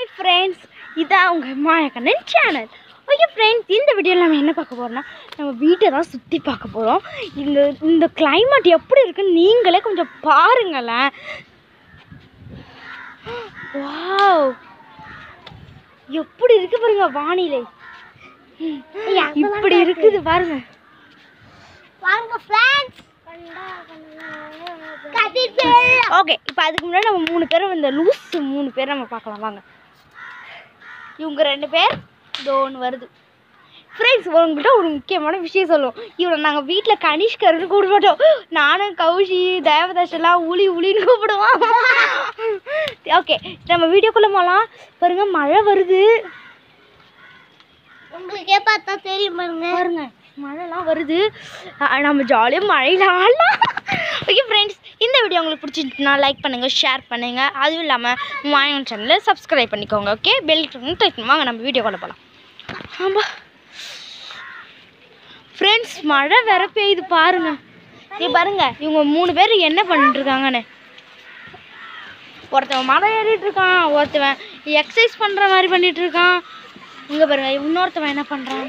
Hi friends, இதான் உங்கள் Mayakannan channel. Okay friends, இந்த வீடியோவில் நம்ம என்ன பார்க்க போகிறோம்னா, நம்ம வீட்டை தான் சுற்றி பார்க்க போகிறோம். இந்த கிளைமேட் எப்படி இருக்குன்னு நீங்களே கொஞ்சம் பாருங்களேன். வாவ், எப்படி இருக்கு பாருங்க வானிலை. இப்படி இருக்குது பாருங்க. வாங்க ஃப்ரெண்ட்ஸ். ஓகே, இப்போ அதுக்கு முன்னாடி நம்ம 3 பேரும் இந்த லூஸ் 3 பேர் நம்ம பார்க்கலாம் வாங்க. இவங்க 2 பேர் இதோ ஒன்று வருது. ஃப்ரெண்ட்ஸ், உங்கள்கிட்ட ஒரு முக்கியமான விஷயம் சொல்லுவோம். இவரை நாங்கள் வீட்டில் கனிஷ்கர்னு கூப்பிட மாட்டோம். நானும் கௌஷி தேவதாஸ் எல்லாம் உளின்னு கூப்பிடுவோம். ஓகே, நம்ம வீடியோக்குள்ளே போகலாம். பாருங்க, மழை வருது. உங்களுக்கே பார்த்தா தெரியும் பாருங்க, மழைலாம் வருது. நம்ம ஜாலியாக மழையில் ஆடலாம். ஓகே ஃப்ரெண்ட்ஸ், இந்த வீடியோ உங்களுக்கு பிடிச்சிருந்துச்சுன்னா லைக் பண்ணுங்கள், ஷேர் பண்ணுங்கள். அதுவும் இல்லாமல் மாயன் சேனலை சப்ஸ்கிரைப் பண்ணிக்கோங்க. ஓகே, பெல் டைப் வாங்க நம்ம வீடியோ கொண்டு போகலாம். ஆமாம் ஃப்ரெண்ட்ஸ், மழை வேற பெய்யுது பாருங்க. பாருங்க, இவங்க 3 பேர் என்ன பண்ணிட்டு இருக்காங்கன்னு. ஒருத்தவன் மழை ஏறிட்டு இருக்கான், ஒருத்தவன் எக்ஸசைஸ் பண்ணுற மாதிரி பண்ணிட்டு இருக்கான். இங்கே பாருங்க, இன்னொருத்தவன் என்ன பண்ணுறான்.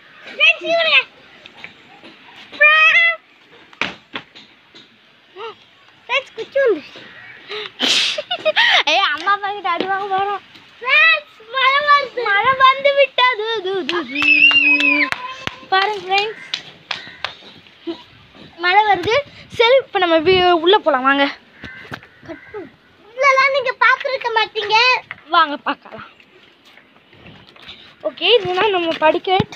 அம்மா அப்பா கிட்ட அடி வாங்க போறோம். மழை வந்து விட்டது. பாருங்க ஃப்ரெண்ட்ஸ், மழை வருது. சரி, இப்போ நம்ம உள்ள போலாம் வாங்க. உள்ளலாம் நீங்க பார்த்துருக்க மாட்டீங்க, வாங்க பார்க்கலாம். ஓகே, இதுதான் நம்ம படிக்கட்.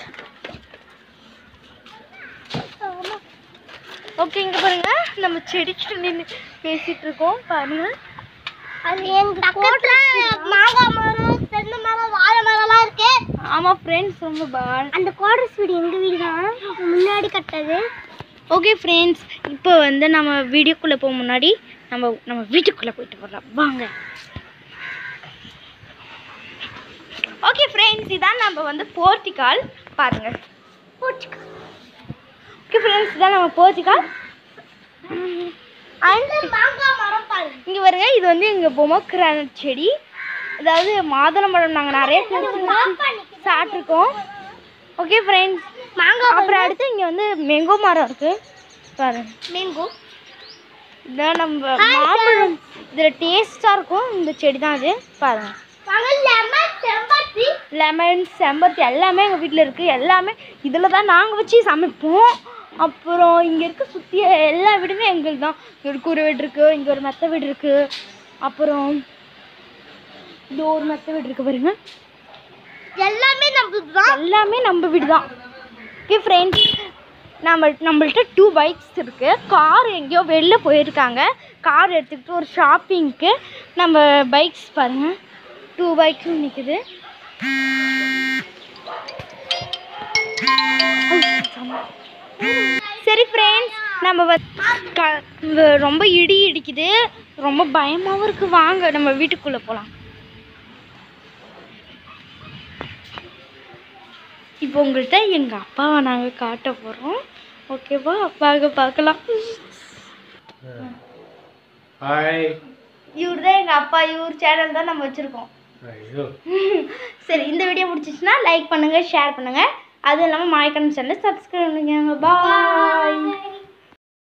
ஓகே, இங்கே பாருங்க, நம்ம செடிக்கிட்ட நின்று பேசிட்டு இருக்கோம் பாருங்க. அது எங்க பக்கத்துல மாங்காய் மரம், தென்னை மரம், வாழை மரம்லாம் இருக்கு. ஆமாம் ஃப்ரெண்ட்ஸ், ரொம்ப அந்த குவார்டர்ஸ் வீடு எங்க வீடு தான், முன்னாடி கட்டது. ஓகே ஃப்ரெண்ட்ஸ், இப்போ வந்து நம்ம வீடியோக்குள்ளே போக முன்னாடி நம்ம வீட்டுக்குள்ளே போயிட்டு வரலாம் வாங்க. ஓகே ஃப்ரெண்ட்ஸ், இதான் நம்ம வந்து போர்ட்டிகால் பாருங்க. போர்ட்டிகால். ஓகே ஃப்ரெண்ட்ஸ், இதான் நம்ம போர்ட்டிகால். மாங்காய் மரம் பாருங்க. இங்கே வருங்க, இது வந்து எங்கள் பொமோகிரானட் செடி. அதாவது மாதுளம்பழம் நாங்கள் நிறைய சாப்பிட்ருக்கோம். ஓகே ஃப்ரெண்ட்ஸ், மாங்காய் அப்புறம் அடுத்து இங்கே வந்து மேங்கோ மரம் இருக்குது பாருங்க. மேங்கோ இதான் நம்ம மாம்பழம். இதில் டேஸ்ட்டாக இருக்கும். இந்த செடி தான் அது பாருங்க. லெமன், செம்பருத்தி எல்லாமே எங்கள் வீட்டில் இருக்குது. எல்லாமே இதில் தான் நாங்கள் வச்சு சமைப்போம். அப்புறம் இங்கே இருக்க சுற்றி எல்லா வீடுமே எங்களுக்கு தான். இங்கே ஒரு கூரை வீடு இருக்குது, இங்கே ஒரு மெத்த வீடு இருக்குது, அப்புறம் இது ஒரு மெத்த வீடு இருக்குது பாருங்க. எல்லாமே நம்மளுக்கு தான், எல்லாமே நம்ம வீடு தான். ஓகே ஃப்ரெண்ட்ஸ், நம்மள்ட்ட 2 பைக்ஸ் இருக்குது. கார் எங்கேயோ வெளில போயிருக்காங்க. கார் எடுத்துக்கிட்டு ஒரு ஷாப்பிங்க்கு நம்ம பைக்ஸ் பாருங்கள், 2 பைக்ஸும் நிற்குது. சரி ஃப்ரெண்ட்ஸ், நம்ம ரொம்ப இடி இடிக்குது, ரொம்ப பயமாகவும் இருக்குது. வாங்க நம்ம வீட்டுக்குள்ளே போகலாம். இப்போ உங்கள்கிட்ட எங்கள் அப்பாவை நாங்கள் காட்ட போகிறோம். ஓகேவா, அப்பாவை பார்க்கலாம். ஹாய், இவர் தான் எங்கள் அப்பா. இவர் சேனல் தான் நம்ம வச்சுருக்கோம். சரி, இந்த வீடியோ பிடிச்சிச்சுன்னா லைக் பண்ணுங்கள், ஷேர் பண்ணுங்கள். அதுவும் இல்லாமல் மாயக்கண்ணன் சேனலை சப்ஸ்கிரைப் பண்ணுங்க. பாய்.